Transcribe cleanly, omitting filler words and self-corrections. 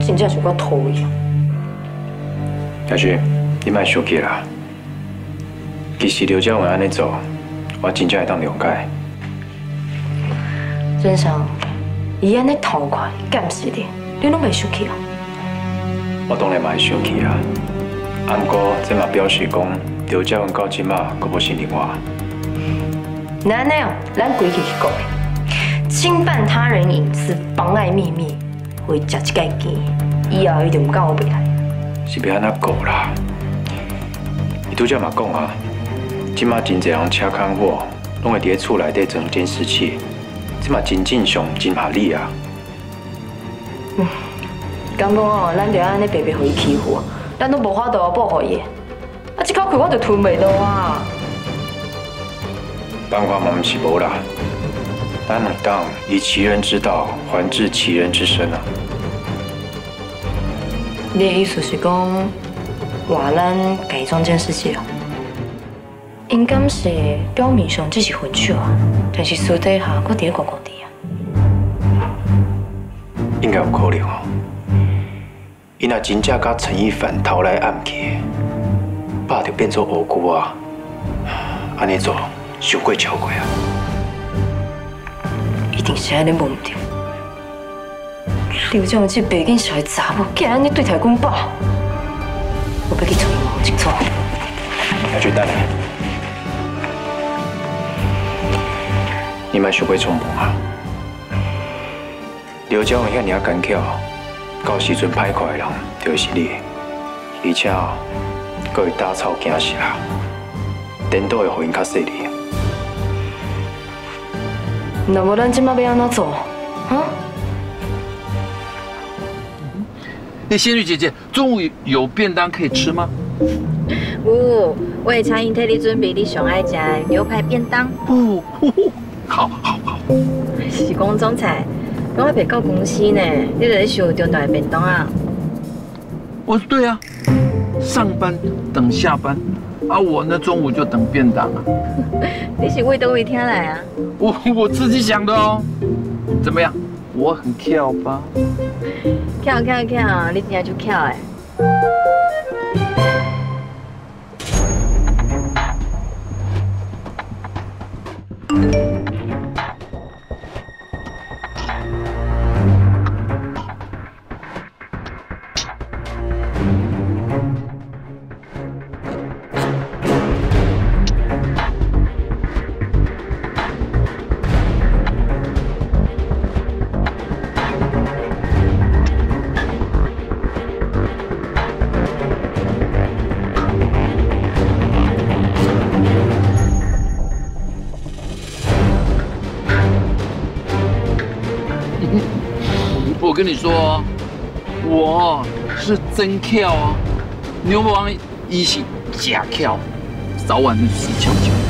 真正是我讨厌。 阿旭，你莫生气啦。其实刘家文安尼做，我真正会当谅解。 真相，伊安尼痛快，敢是的？你拢袂生气啊？ 我当然嘛会生气啊。啊，不过这嘛表示讲，刘家文到即马阁无信任我。 那安尼哦，咱规矩去讲的，侵犯他人隐私、妨碍秘密，会食一盖羹，以后一定唔敢我袂来。 是要安怎讲啦？伊拄则嘛讲啊，即马真侪人车康货，拢会伫咧厝内底装监视器，即嘛真正常、真合理啊。 刚讲哦，咱着安尼白白互伊欺负，咱都无法度保护伊。啊，这口气我就吞袂落啊！ 办法嘛毋是无啦，咱两当以其人之道还治其人之身啊。 你的意思是讲，话咱改装监视器哦？应该是表面上只是分手啊，但是私底下搁伫咧逛逛地啊。 应该有可能哦。伊若真正甲陈一凡偷来暗去，爸就变做无辜啊！安尼做，伤过超过啊！ 一定是安尼无唔对。刘正这白见小的查某，竟然安尼对待阮爸，我要去找伊问清楚。 要去等下，你莫伤过冲动啊！刘家文遐尔干巧，到时阵歹看的人就是你，而且佫会打草惊蛇，颠倒会互因较细腻。 那么咱今麦要安怎做？啊？ 仙女姐姐，中午有便当可以吃吗？ 有，我会请因替你准备你上爱食的牛排便当。 哦，好。 是讲总裁，我还袂到公司呢，你就咧想中昼的便当啊？ 对啊，上班等下班，啊，我呢中午就等便当啊。 你是为倒位听来啊？ 我自己想的哦。怎么样？我很巧吧？ 巧，你真正就巧哎！ 我跟你说，我是真巧啊！牛魔王一是假巧，早晚死翘翘。